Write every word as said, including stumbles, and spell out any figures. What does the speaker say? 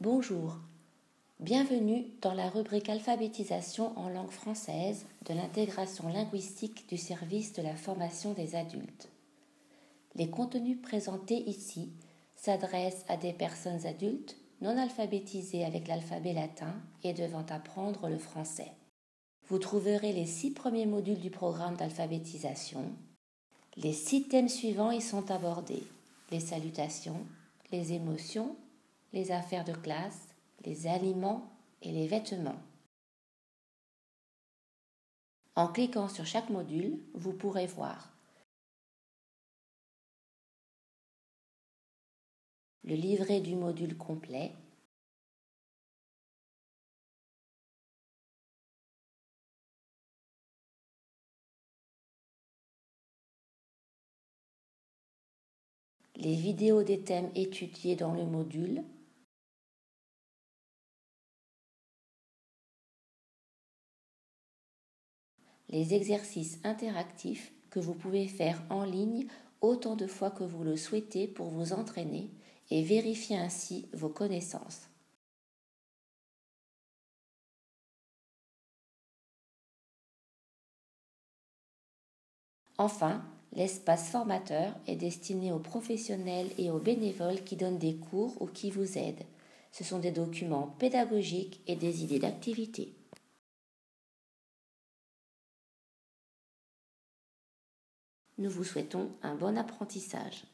Bonjour, bienvenue dans la rubrique alphabétisation en langue française de l'intégration linguistique du service de la formation des adultes. Les contenus présentés ici s'adressent à des personnes adultes non alphabétisées avec l'alphabet latin et devant apprendre le français. Vous trouverez les six premiers modules du programme d'alphabétisation. Les six thèmes suivants y sont abordés: les salutations, les émotions, les affaires de classe, les aliments et les vêtements. En cliquant sur chaque module, vous pourrez voir le livret du module complet, les vidéos des thèmes étudiés dans le module, les exercices interactifs que vous pouvez faire en ligne autant de fois que vous le souhaitez pour vous entraîner et vérifier ainsi vos connaissances. Enfin, l'espace formateur est destiné aux professionnels et aux bénévoles qui donnent des cours ou qui vous aident. Ce sont des documents pédagogiques et des idées d'activité. Nous vous souhaitons un bon apprentissage.